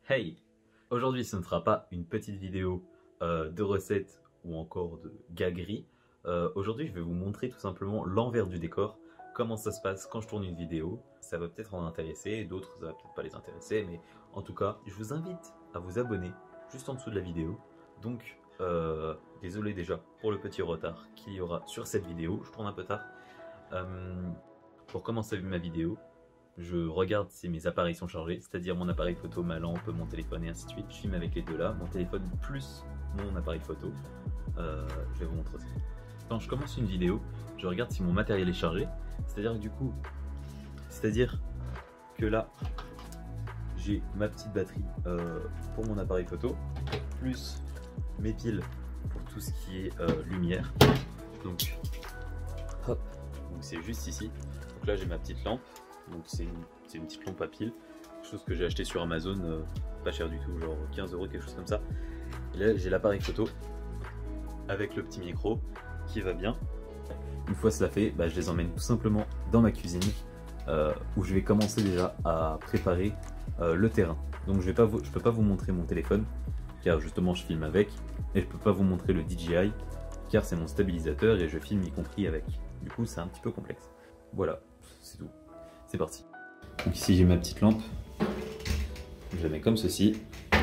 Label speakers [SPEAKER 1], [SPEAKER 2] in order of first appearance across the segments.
[SPEAKER 1] Hey! Aujourd'hui ce ne sera pas une petite vidéo de recettes ou encore de gageries. Aujourd'hui je vais vous montrer tout simplement l'envers du décor, comment ça se passe quand je tourne une vidéo. Ça va peut-être en intéresser, d'autres ça va peut-être pas les intéresser, mais en tout cas je vous invite à vous abonner juste en dessous de la vidéo. Donc désolé déjà pour le petit retard qu'il y aura sur cette vidéo, je tourne un peu tard. Pour commencer ma vidéo, je regarde si mes appareils sont chargés, c'est-à-dire mon appareil photo, ma lampe, mon téléphone et ainsi de suite. Je filme avec les deux là, mon téléphone plus mon appareil photo. Je vais vous montrer aussi. Quand je commence une vidéo, je regarde si mon matériel est chargé, c'est-à-dire que là, j'ai ma petite batterie pour mon appareil photo, plus mes piles pour tout ce qui est lumière. Donc, hop, c'est juste ici. Donc là, j'ai ma petite lampe. Donc c'est une petite lampe à piles, chose que j'ai acheté sur Amazon, pas cher du tout, genre 15 €, quelque chose comme ça. Et là j'ai l'appareil photo avec le petit micro qui va bien. Une fois cela fait, je les emmène tout simplement dans ma cuisine où je vais commencer déjà à préparer le terrain. Donc je peux pas vous montrer mon téléphone car justement je filme avec, et je peux pas vous montrer le DJI car c'est mon stabilisateur et je filme y compris avec. Du coup c'est un petit peu complexe. Voilà, c'est tout. C'est parti. Donc ici j'ai ma petite lampe, je la mets comme ceci.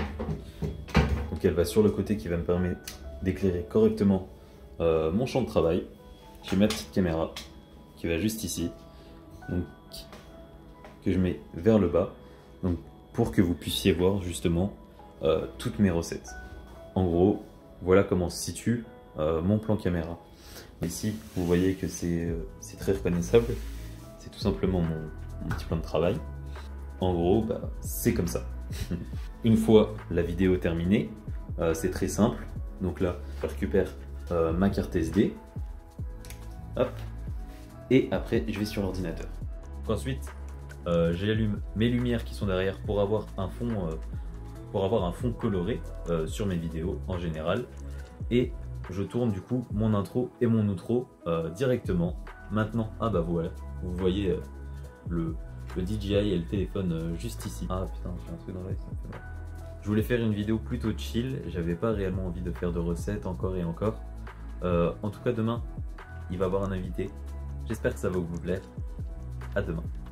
[SPEAKER 1] Donc elle va sur le côté qui va me permettre d'éclairer correctement mon champ de travail. J'ai ma petite caméra qui va juste ici, donc que je mets vers le bas, donc pour que vous puissiez voir justement toutes mes recettes. En gros, voilà comment se situe mon plan caméra. Ici, vous voyez que c'est très reconnaissable. C'est tout simplement mon petit plan de travail. En gros, c'est comme ça. Une fois la vidéo terminée, c'est très simple. Donc là, je récupère ma carte SD. Hop. Et après, je vais sur l'ordinateur. Ensuite, j'allume mes lumières qui sont derrière pour avoir un fond coloré sur mes vidéos en général. Et je tourne du coup mon intro et mon outro directement. Maintenant, voilà, vous voyez le DJI et le téléphone juste ici. Ah putain, j'ai un truc dans l'œil, ça me fait mal. Je voulais faire une vidéo plutôt chill, j'avais pas réellement envie de faire de recettes encore et encore. En tout cas demain, il va y avoir un invité. J'espère que ça va vous plaire. À demain.